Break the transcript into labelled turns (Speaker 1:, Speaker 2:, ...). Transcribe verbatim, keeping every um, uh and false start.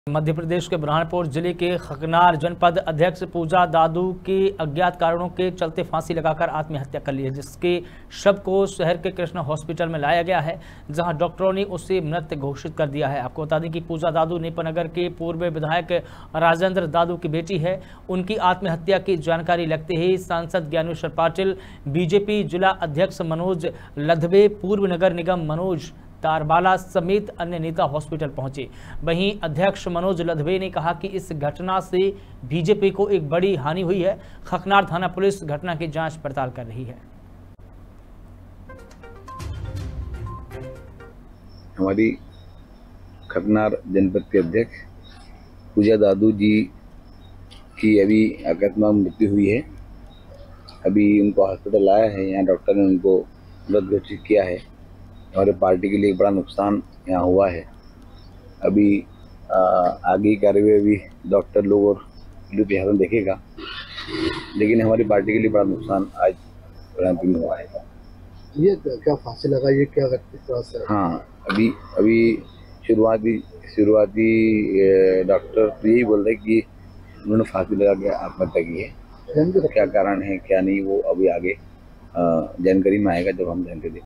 Speaker 1: मध्य प्रदेश के बुरहानपुर जिले के खकनार जनपद अध्यक्ष पूजा दादू की अज्ञात कारणों के चलते फांसी लगाकर आत्महत्या कर ली है, जिसके शव को शहर के कृष्णा हॉस्पिटल में लाया गया है, जहां डॉक्टरों ने उसे मृत घोषित कर दिया है। आपको बता दें कि पूजा दादू नेपानगर के पूर्व विधायक राजेंद्र दादू की बेटी है। उनकी आत्महत्या की जानकारी लगते ही सांसद ज्ञानेश्वर पाटिल, बीजेपी जिला अध्यक्ष मनोज लधवे, पूर्व नगर निगम मनोज तारबाला समेत अन्य नेता हॉस्पिटल पहुंचे। वहीं अध्यक्ष मनोज लधवे ने कहा कि इस घटना से बीजेपी को एक बड़ी हानि हुई है। खकनार थाना पुलिस घटना की जांच पड़ताल कर रही है।
Speaker 2: हमारी खकनार जनपद के अध्यक्ष पूजा दादू जी की अभी अकस्मात मृत्यु हुई है। अभी उनको हॉस्पिटल आया है, यहाँ डॉक्टर ने उनको मृत घोषित किया है। हमारे पार्टी के लिए एक बड़ा नुकसान यहाँ हुआ है। अभी आ, आगे की कार्रवाई भी डॉक्टर लोग और पुलिस प्रशासन देखेगा, लेकिन हमारी पार्टी के लिए बड़ा नुकसान आज बुरहानपुर में हुआ है।
Speaker 3: ये क्या फांसी लगा, ये क्या व्यक्ति?
Speaker 2: हाँ, अभी अभी शुरुआती शुरुआती डॉक्टर यही बोल रहे कि उन्होंने फांसी लगा के आत्महत्या की है। क्या कारण है क्या नहीं, वो अभी आगे जानकारी में आएगा जब हम जानकारी दें।